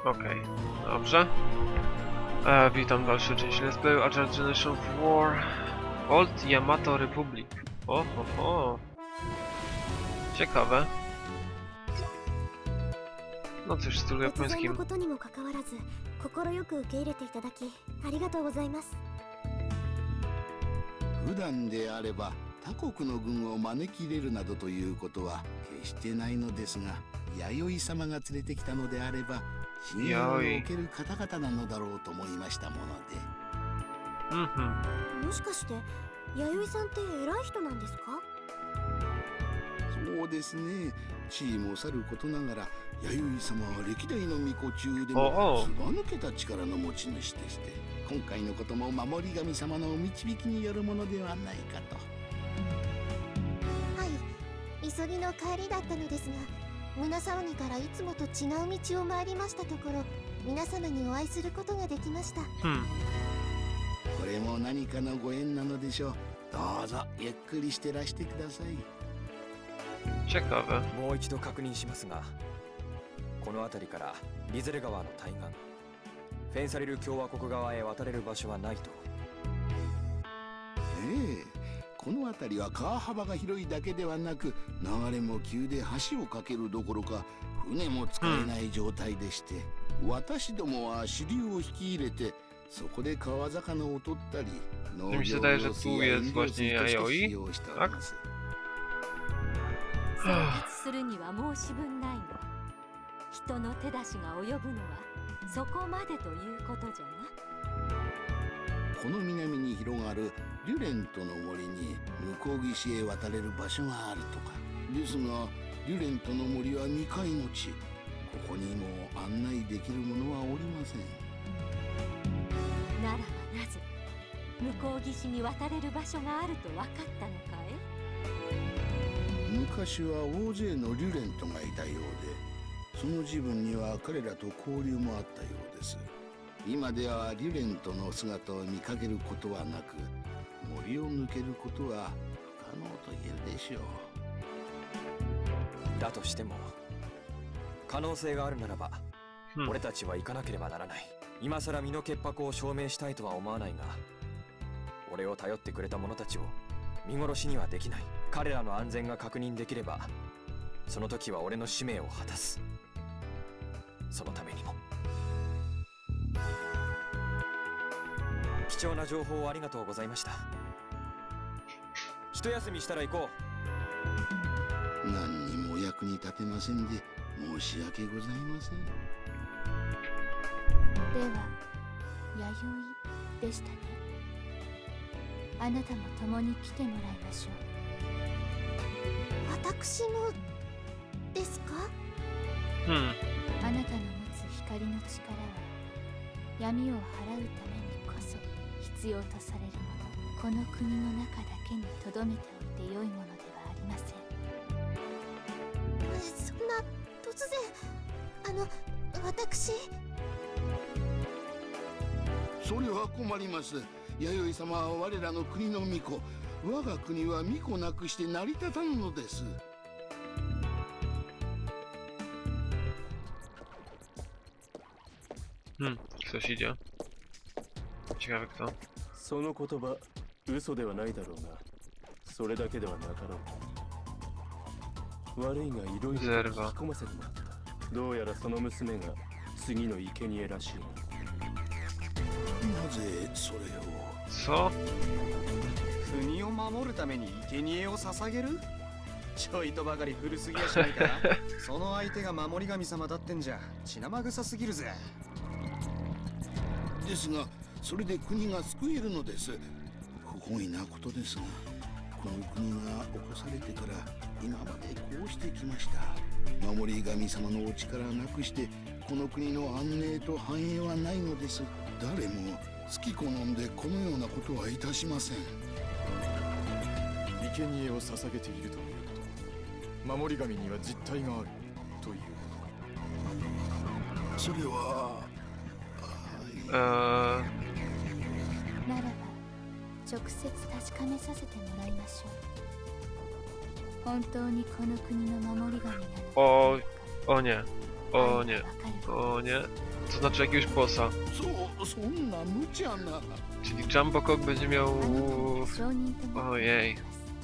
Okej, dobrze. Witam, dalszy część Let's Play Archer Generation of War Old Yamato Republic. O. Ciekawe. No coś w stylu japońskim. 普段であれば他国の軍を招き入れるなどということは決してないのですが、弥生様が連れてきたのであれば信用を受ける方々なのだろうと思いましたもので。 もしかして弥生さんって偉い人なんですか？ そうですね。地位もさることながら弥生様は歴代の巫女中でもずば抜けた力の持ち主でして、今回のことも守り神様の導きによるものではないかと。 はい、急ぎの帰りだったのですが、胸騒ぎからいつもと違う道を回りましたところ、皆様にお会いすることができました。 これも何かのご縁なのでしょう。どうぞゆっくりしてらしてください。 もう一度確認しますが、この辺りからリゼレ川の対岸、フェンサリル共和国側へ渡れる場所はないと。 この辺りは川幅が広いだけではなく、流れも急で橋を架けるどころか船も使えない状態でして、私どもは支流を引き入れてそこで川魚を取ったり、農業用水や飲料水として使用しております。 生活するには申し分ないの。人の手出しが及ぶのはそこまでということじゃな。 この南に広がるリュレントの森に向こう岸へ渡れる場所があるとか。ですがリュレントの森は未開の地、ここにも案内できる者はおりません。 ならばなぜ向こう岸に渡れる場所があると分かったのかい？ 昔は大勢のリュレントがいたようで、その自分には彼らと交流もあったようです。今ではリュレントの姿を見かけることはなく、森を抜けることは不可能と言えるでしょう。だとしても可能性があるならば、俺たちは行かなければならない。今さら身の潔白を証明したいとは思わないが、俺を頼ってくれた者たちを見殺しにはできない。彼らの安全が確認できれば、その時は俺の使命を果たす。そのためにも。貴重な情報をありがとうございました。一休みしたら行こう。何にもお役に立てませんで申し訳ございません。 では弥生でしたね。あなたも共に来てもらいましょう。 私もですか？ あなたの持つ光の力は闇を払うためにこそ必要とされるもの。この国の中だけに留めておいて良いものではありません。 そんな突然、私。 それは困ります。弥生様は我らの国の巫女。我が国は巫女なくして成り立たぬのです。 Ktoś idzie. Ciekawe kto. その言葉、嘘ではないだろうが、それだけではなかろう。悪いがいろいろ引き込ませてもらった。どうやらその娘が次の生贄らしいな。 なぜそれを？ 国を守るために生贄を捧げる？ちょいとばかり古すぎやしないか。その相手が守り神様だってんじゃ血生臭すぎるぜ。 ですがそれで国が救えるのです。不本意なことですが、この国が起こされてから今までこうしてきました。守り神様のお力をなくしてこの国の安寧と繁栄はないのです。誰も好き好んでこのようなことはいたしません。 生贄を捧げているということ、守り神には実体があるということ。それはならば直接確かめさせてもらいましょう。本当にこの国の守り神なのか。 O nie. O nie. To znaczy jakiegoś bossa. Czyli Jumbo Cock będzie miał... Ojej.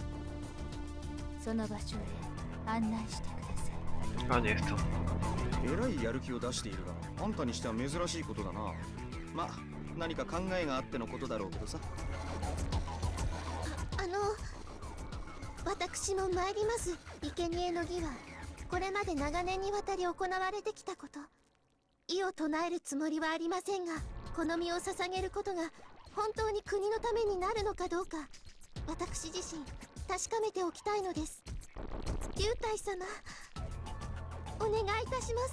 A niech to. えらいやる気を出しているが、あんたにしては珍しいことだな。まあ、何か考えがあってのことだろうけどさ。 私も参ります。生贄の儀はこれまで長年にわたり行われてきたこと。意を唱えるつもりはありませんが、この身を捧げることが本当に国のためになるのかどうか、私自身確かめておきたいのです。龍太様、お願いいたします。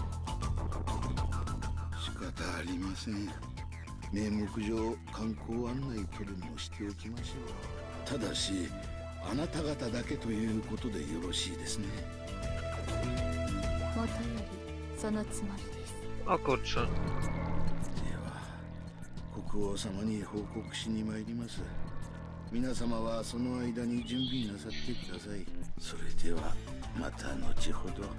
仕方ありません。名目上観光案内とでもしておきましょう。ただしあなた方だけということでよろしいですね。 もとよりそのつもりです。 A kurczę. では国王様に報告しに参ります。皆様はその間に準備なさってください。それではまた後ほど。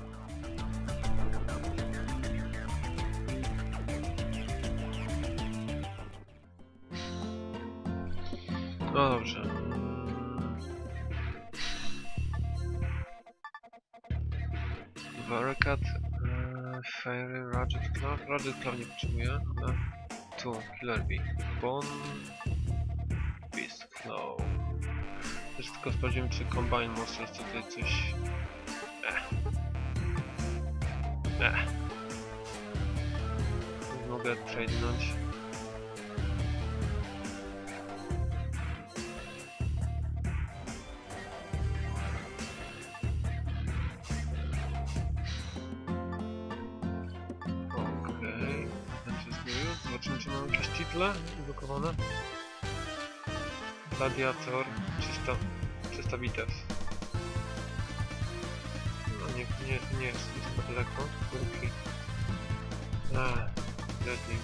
No dobrze. Barricade, Fairy, Roger Club. Roger Club nie potrzebuję. Tu, Killer Bee. Bone, Beast Flow. Też tylko sprawdzimy, czy Combine Monsters tutaj coś... Mogę tradenąć. Zobaczymy, czy mam jakieś title zablokowane. Gladiator, czysta bitew. No nie jest to daleko. Kurki. Deadling.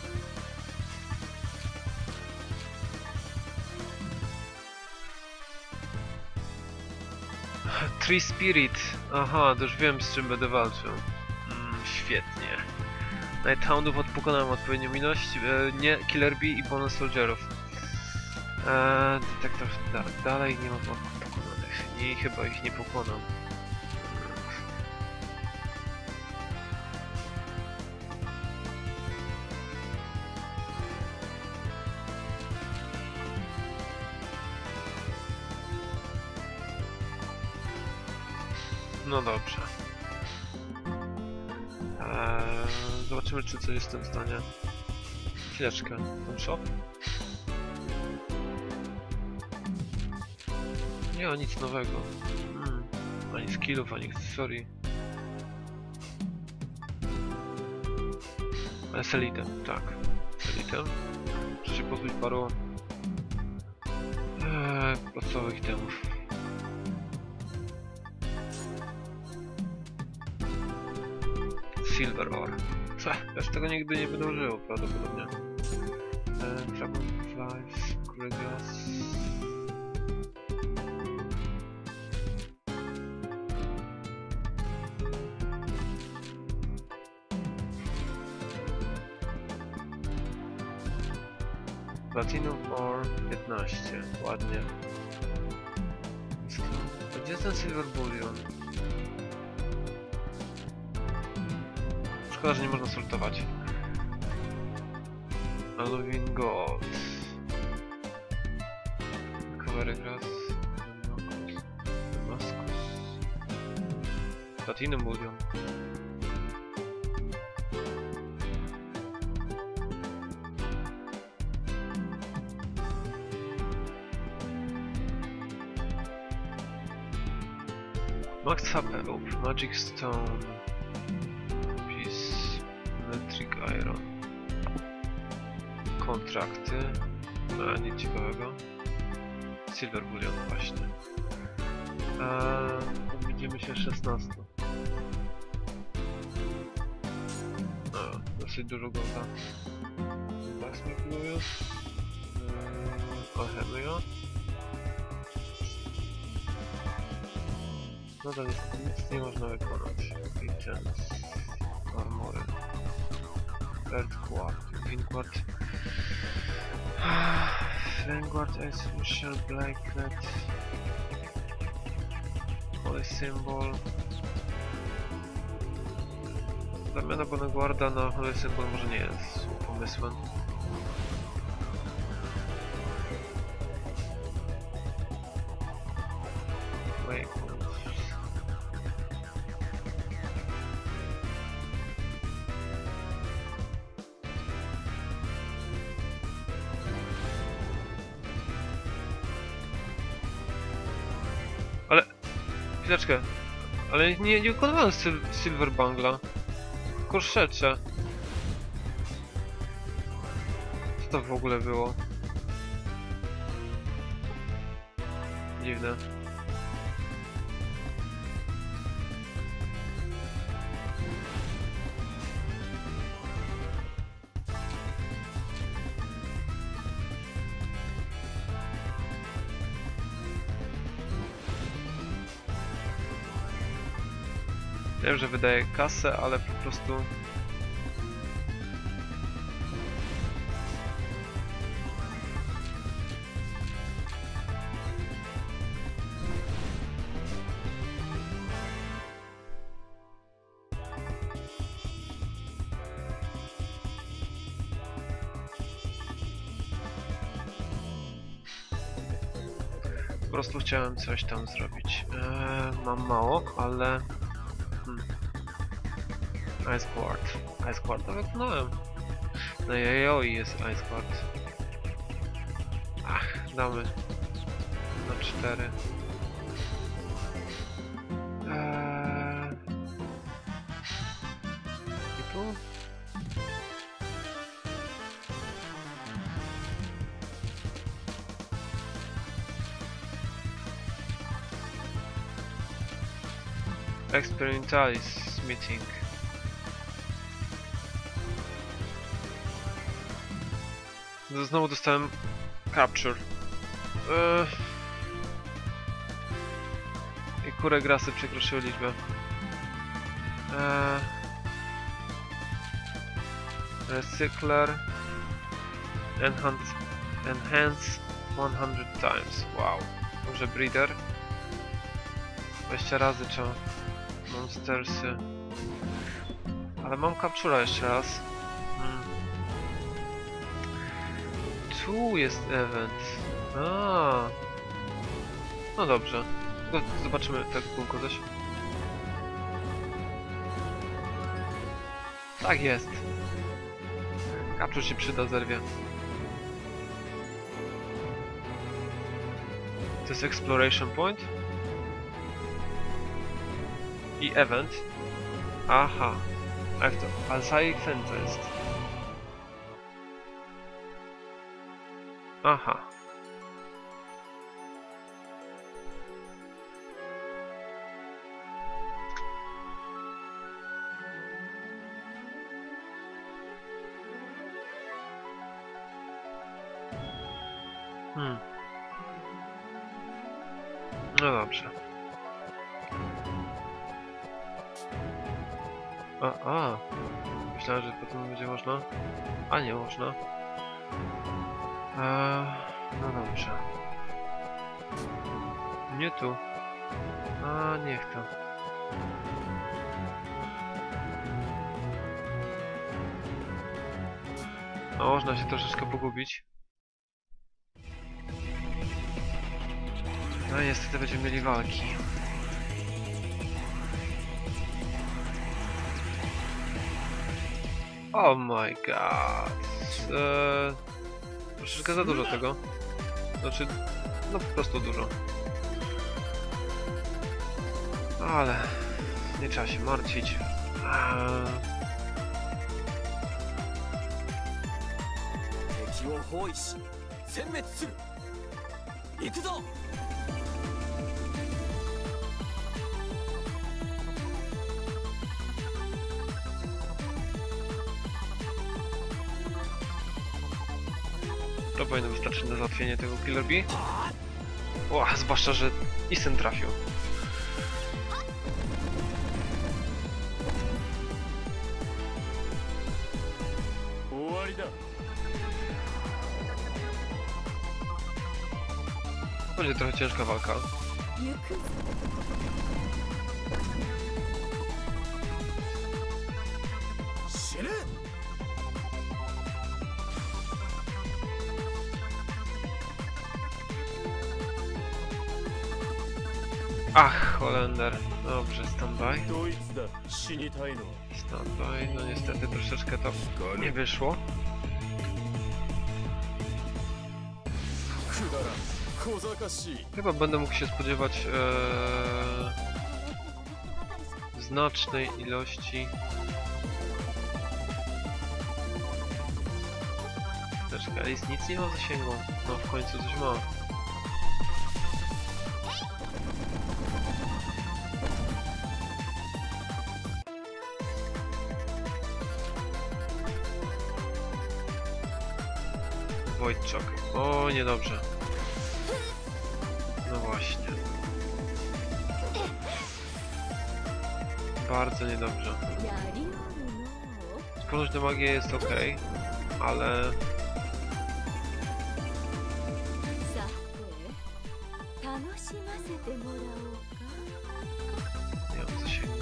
Tree Spirit. Aha, to już wiem, z czym będę walczył. Świetnie. Nighthoundów pokonałem odpowiednią ilość, nie Killer Bee i bonus soldierów. Detektor dalej nie ma pokonanych i chyba ich nie pokonam. No dobrze. Zobaczymy, czy coś jest w tym stanie. Chwileczkę. Ten shop? Nie ma nic nowego. Ani skillów, ani akcesorii. Ale z elitem, tak. Z elitem. Muszę się pozbyć paru podstawowych itemów. Silver Ore. Już tego nigdy nie będę używał prawdopodobnie. Dragonflies, Kurigas. Platinum Ore 15, ładnie. Gdzie jest ten Silver Bullion? Szkoda, że nie można sortować. Aluvin Gold. Covery Grass. Damascus. Platinum Bullion. Max HP lub Magic Stone. Peace. Metric Iron. Kontrakty. A nic ciekawego. Silver Bullion właśnie. Widzimy się 16. Dosyć dużo golda. Blacksmith. Alchemia. Nadal nic nie można wykonać. Items. Armory. Third Guard, Vanguard, Vanguard, Ice Fisher, Blacklet, Holy Symbol. Zamiana Bonneguarda na Holy Symbol może nie jest pomysłem. Ale... chwileczkę. Ale nie wykonywałem Silver Bangla. Korszecze. Co to w ogóle było? Dziwne. Wiem, że wydaje kasę, ale po prostu... Po prostu chciałem coś tam zrobić. Mam mało, ale... Ice Guard. Ice Guard to wykonałem. Na Yayoi jest Ice Guard. Ach, damy na 4. I tu? Experimentalis meeting. Znowu dostałem capture. I kurę grasy przekroczyły liczbę. Recycler. Enhance 100 times. Wow. Może breeder. 20 razy trzeba. Monstersy. Ale mam capture'a jeszcze raz. Tu jest event. No dobrze. Zobaczymy tak kółko coś. Tak jest. Capture się przyda, zerwie. To jest exploration point. I event. Aha. Jak to? Alsai Fentest. Aha. No dobrze. Myślałem, że potem będzie można. A nie można. No dobrze. Nie tu. Niech to. Można się troszeczkę pogubić. No niestety będziemy mieli walki. Oh my god. Troszeczkę za dużo tego. Znaczy, no po prostu dużo. Ale nie trzeba się martwić. To powinno wystarczyć na załatwienie tego Killer Bee. Zwłaszcza, że Isen trafił. Będzie trochę ciężka walka. Ach, Holender. Dobrze, standby. Standby, no niestety troszeczkę to nie wyszło. Chyba będę mógł się spodziewać znacznej ilości. Troszeczkę, Alice nic nie ma w zasięgu. No w końcu coś ma. Wojtczak. O, niedobrze. No właśnie. Bardzo niedobrze. Ponoć na magię jest ok, ale... Nie mam zasięgu.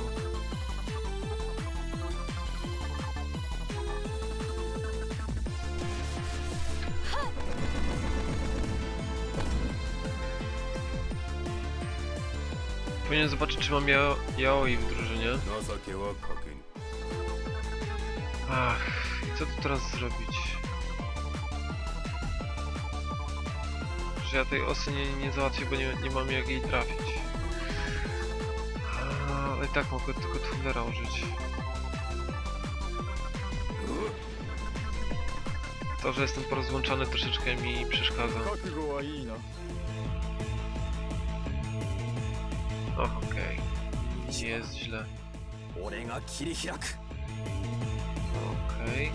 Powinien zobaczyć, czy mam Yaoi w drużynie. Ach, i co tu teraz zrobić? Że ja tej osy nie załatwię, bo nie mam jak jej trafić. Ale i tak mogę tylko Thundera użyć. To, że jestem porozłączany, troszeczkę mi przeszkadza. Och, okej. Nie jest źle. Okej.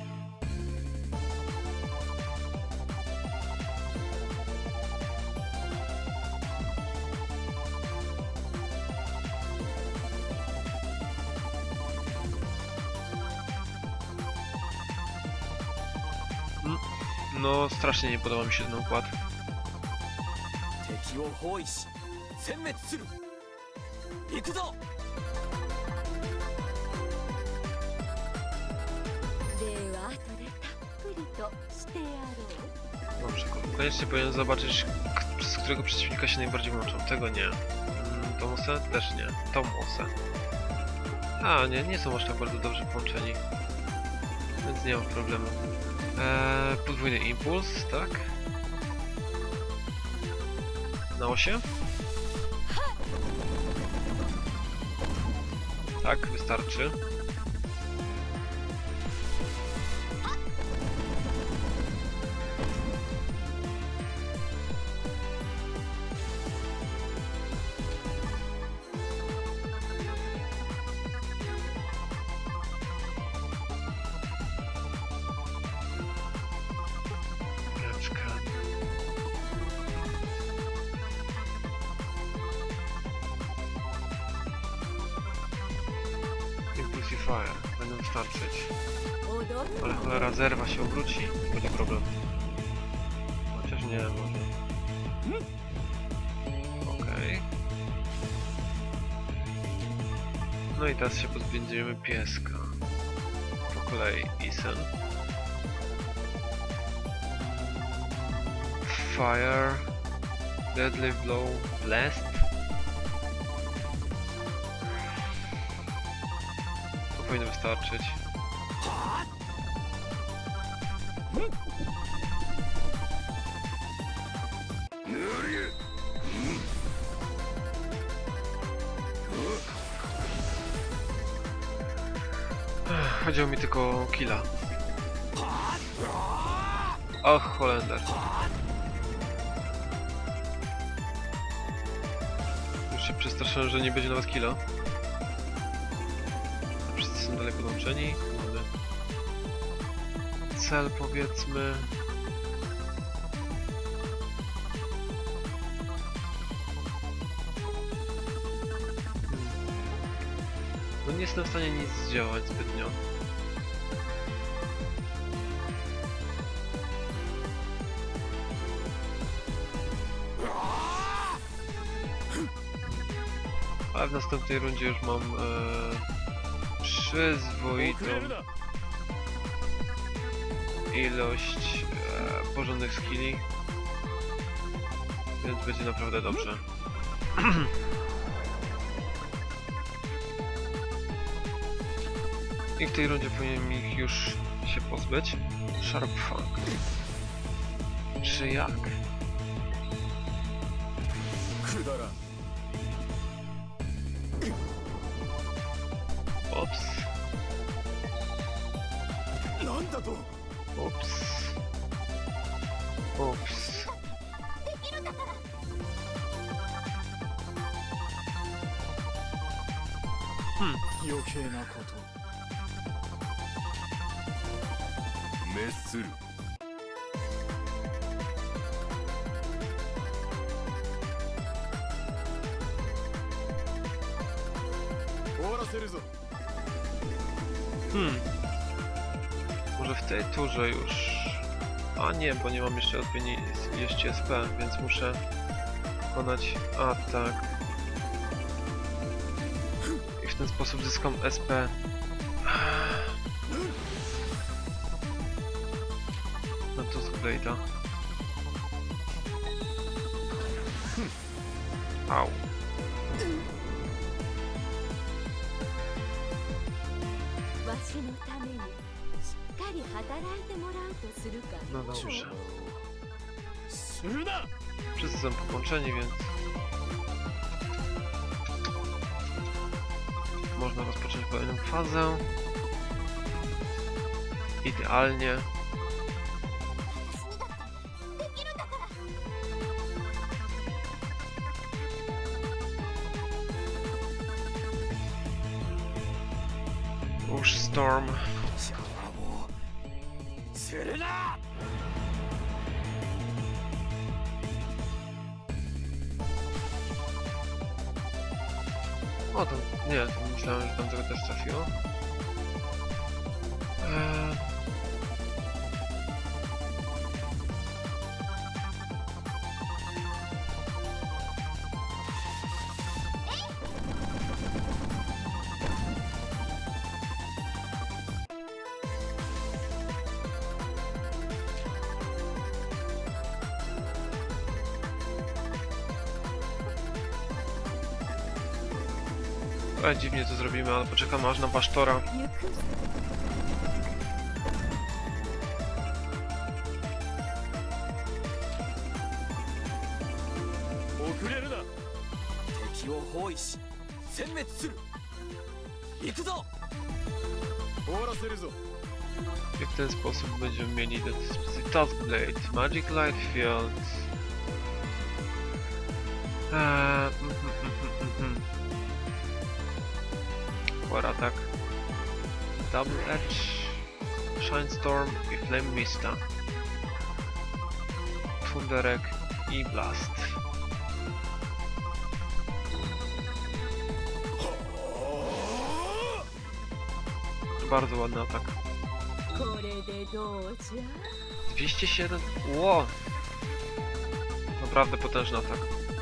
No, strasznie nie podoba mi się ten układ. Dobrze, koniecznie powinien zobaczyć, z którego przeciwnika się najbardziej łączą. Tego nie. Tomosę? Też nie. Tomosę. A, nie są aż tak bardzo dobrze połączeni. Więc nie mam problemu. Podwójny impuls, tak? Na osie? Tak, wystarczy. Fire. Będą wystarczyć. Ale cholera, zerwa się obróci. Będzie problem. Chociaż nie, może. Okej. No i teraz się pozbędziemy pieska. Po kolei Isen. Fire. Deadly Blow. Blast. Powinno wystarczyć. Chodziło mi tylko o killa. Och, Holender. Już się przestraszyłem, że nie będzie nawet killa. Wszyscy są dalej podłączeni. Mamy cel, powiedzmy. No nie jestem w stanie nic zdziałać zbytnio. A w następnej rundzie już mam przyzwoitą ilość porządnych skilli, więc będzie naprawdę dobrze. I w tej rundzie powinienem ich już się pozbyć. Sharp Fang. Czy jak? Ops. Ops. Ops. Może w tej turze już... A nie, bo nie mam jeszcze odpowiedniej ilości SP, więc muszę wykonać atak. I w ten sposób zyskam SP. No to z Blade'a. Au. No dobrze. Wszyscy są połączeni, więc można rozpocząć kolejną fazę. Idealnie. Rush Storm. O, to nie, to myślałem, że tam tego też trafiło. Dziwnie to zrobimy, ale poczekamy aż na Basztora. I w ten sposób będziemy mieli do dyspozycji Task Blade, Magic Light Field. Power Attack, Double Edge, Shine Storm i Flame Mista, Thunderek i Blast. Bardzo ładny atak. 207? Ło! Naprawdę potężny atak.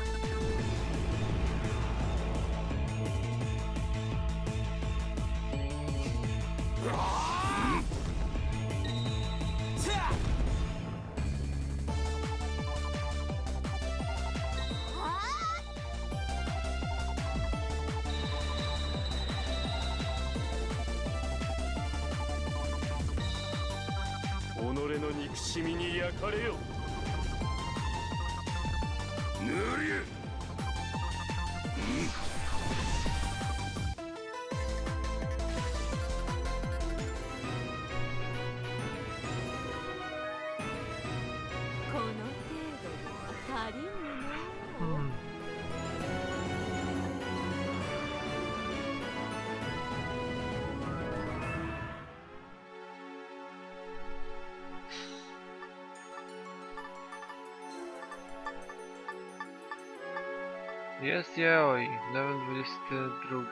Jest Yaoi, level 22.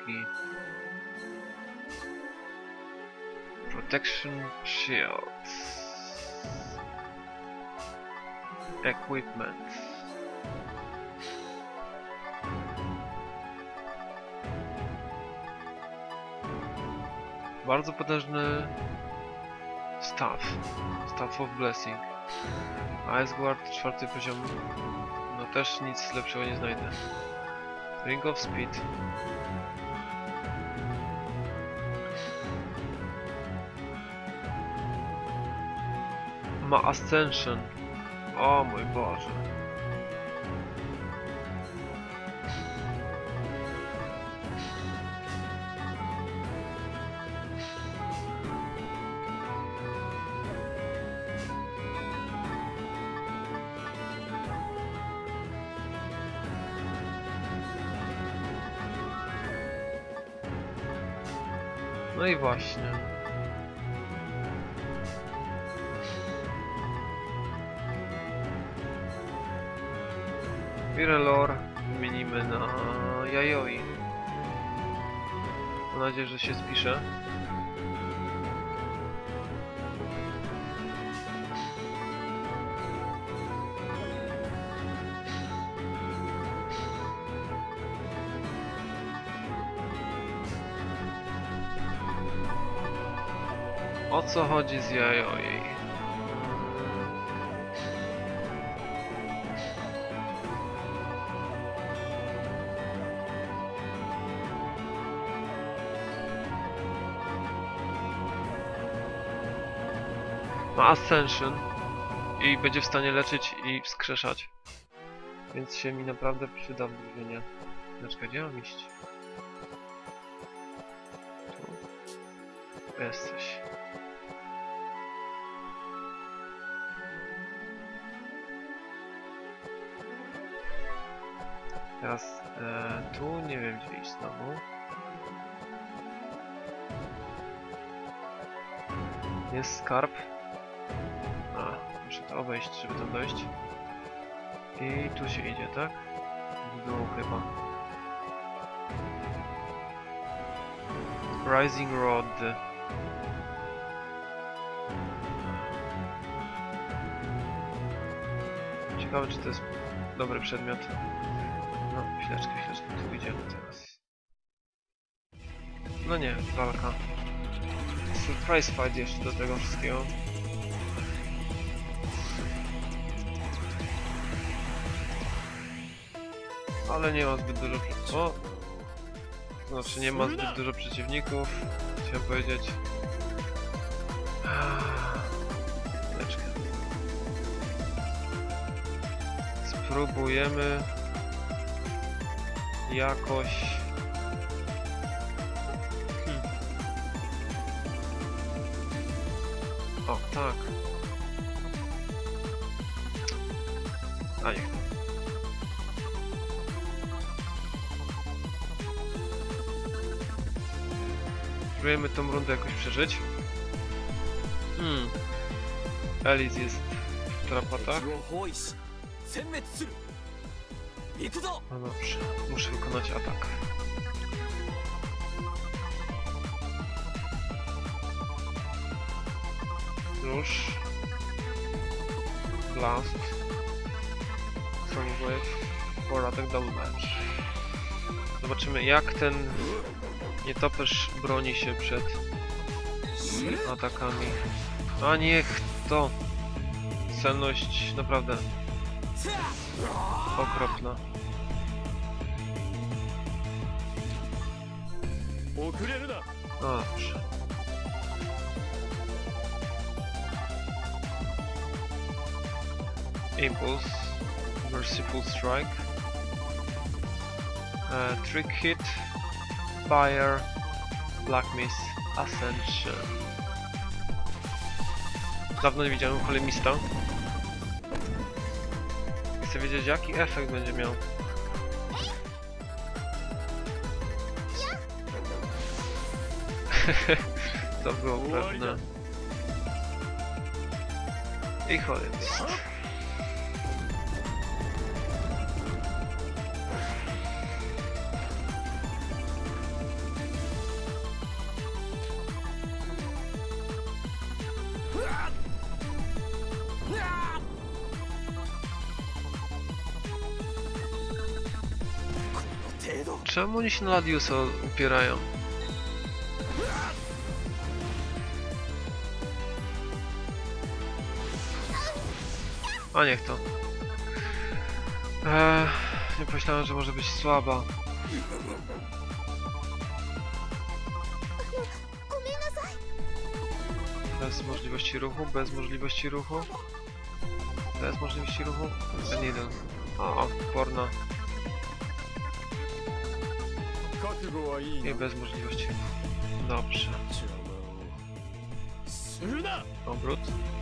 Protection Shield. Equipment. Bardzo potężny staff. Staff of Blessing. Ice Guard 4 poziom. No też nic lepszego nie znajdę. Ring of Speed. Ma Ascension. O mój Boże. No i właśnie. Virelor wymienimy na Yayoi. Mam nadzieję, że się spisze. O co chodzi z Yayoi? Ma Ascension i będzie w stanie leczyć i wskrzeszać. Więc się mi naprawdę przyda w drużynie. Dlaczego gdzie mam iść? Tu jesteś. Teraz tu nie wiem gdzie iść znowu. Jest skarb. Muszę to obejść, żeby tam dojść. I tu się idzie, tak? W dół chyba. Rising Rod. Ciekawe, czy to jest dobry przedmiot. No, chwileczkę, tu idziemy teraz. No nie, walka. Surprise fight jeszcze do tego wszystkiego. Ale nie ma zbyt dużo... O! Znaczy nie ma zbyt dużo przeciwników. Chciałem powiedzieć... Chwileczkę. Spróbujemy... jakoś... O, tak. A niech. Spróbujemy tą rundę jakoś przeżyć. Alice jest w trapatach. No dobrze, muszę wykonać atak. Rush. Blast. Sonic Wave. For attack double damage. Zobaczymy jak ten nietoperz broni się przed atakami. A niech to! Celność naprawdę okropna. Dobrze. Impulse, Merciful Strike, Trick Hit, Fire, Black Mist, Ascension. Dawno nie widziałem Holemista. Chcę wiedzieć jaki efekt będzie miał. To było pewne. I Holemist. Czemu oni się na Ladiusa upierają? A niech to. Nie pomyślałem, że może być słaba. Bez możliwości ruchu, bez możliwości ruchu. Bez możliwości ruchu. Ten jeden. O, porno. I bez możliwości. Dobrze. Obrót.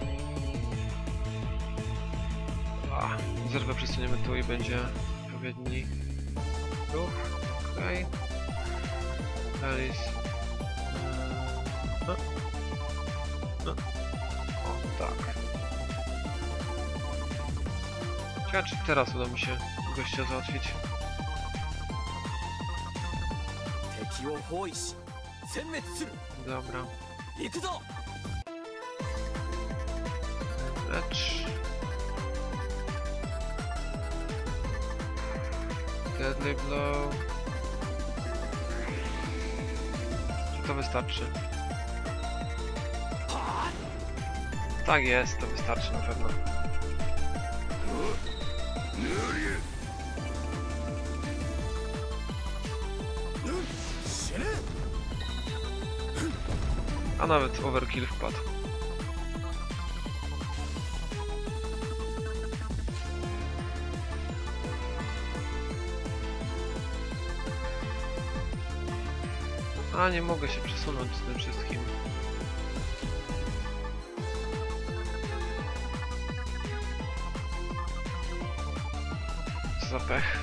Zerwę przesuniemy tu i będzie odpowiedni ruch. Okej. Alice. O, tak. Ciekawe, czy teraz uda mi się gościa załatwić. Dobra. Lecz. Deadly blow. Czy to wystarczy? Tak jest, to wystarczy na pewno. A nawet overkill wpadł. A nie mogę się przesunąć z tym wszystkim. Co za pech.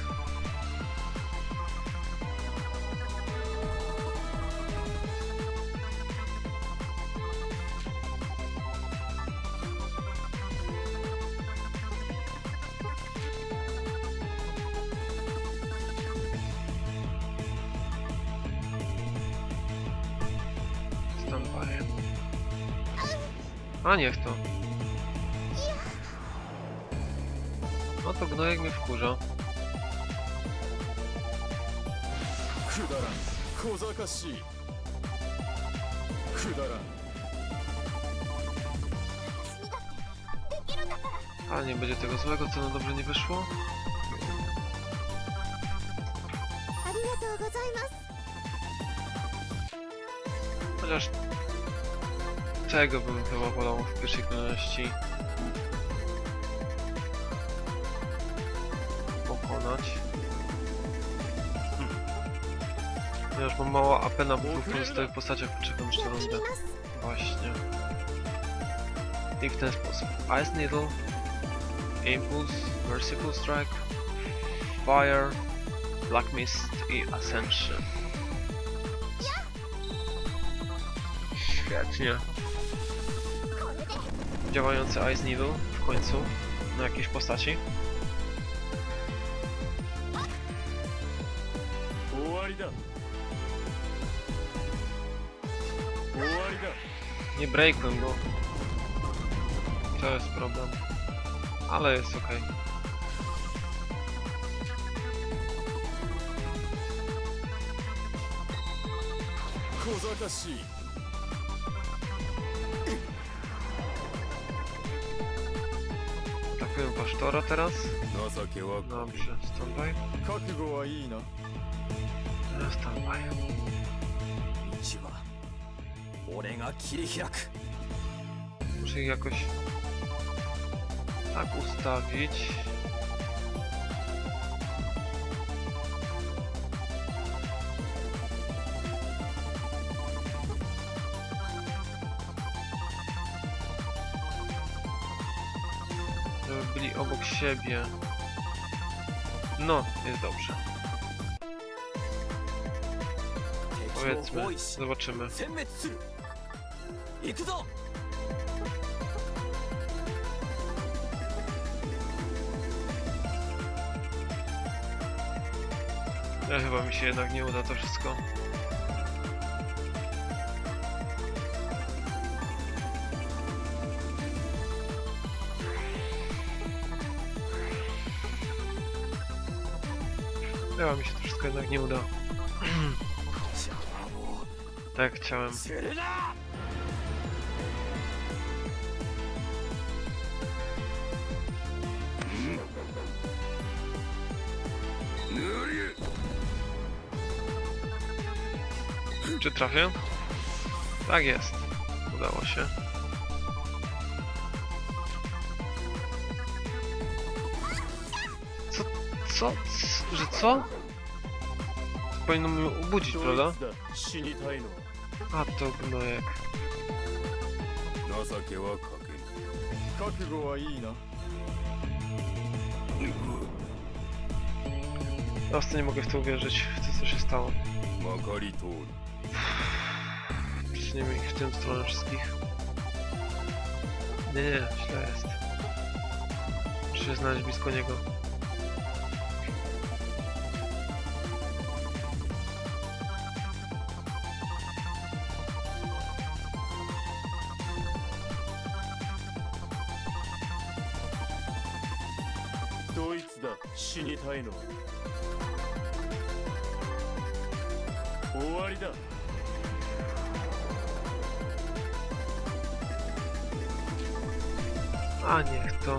A niech to. No to gnojek mnie wkurza. A nie będzie tego złego, co na dobrze nie wyszło? Chociaż tego bym chyba wolał w pierwszej kolejności pokonać. Ja już mam mało AP na dwóch pozostałych postaciach, poczekam jeszcze rundę. Właśnie. I w ten sposób. Ice Needle, Impulse, Merciful Strike, Fire, Black Mist i Ascension. Świetnie. Działający Ice Needle w końcu na jakiejś postaci. Nie breakłem go. To jest problem. Ale jest ok. Atakuję Pasztora teraz. Dobrze, standby. Standby. Muszę ich jakoś tak ustawić. Żeby byli obok siebie. No, jest dobrze. Powiedzmy, zobaczymy. Ja chyba mi się jednak nie uda to wszystko. Chyba mi się to wszystko jednak nie uda. Tak chciałem. Czy trafię? Tak jest. Udało się. Co? Że co? Powinno mnie obudzić, prawda? A to gnojek. 情けはかける。 覚悟はいいな。 Po prostu nie mogę w to uwierzyć, w to co się stało. まかり通る。 Przysuniemy ich w tę stronę wszystkich. Nie, źle jest. Muszę się znaleźć blisko niego. A niech to.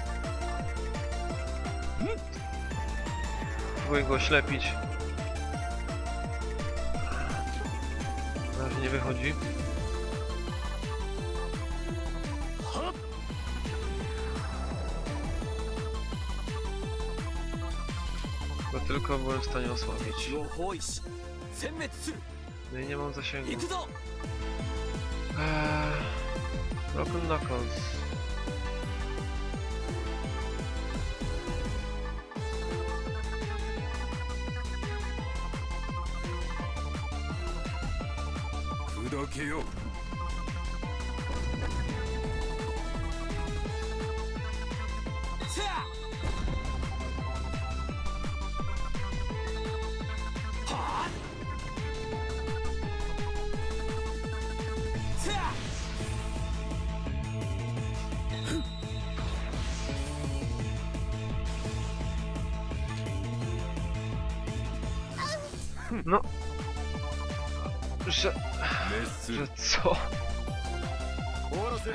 Próbuję go oślepić. Na razie nie wychodzi. Bo tylko byłem w stanie osłabić. No i nie mam zasięgu. Broken Knuckles. No. Że co?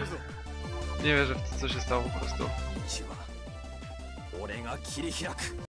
Nie wierzę w to, co się stało po prostu.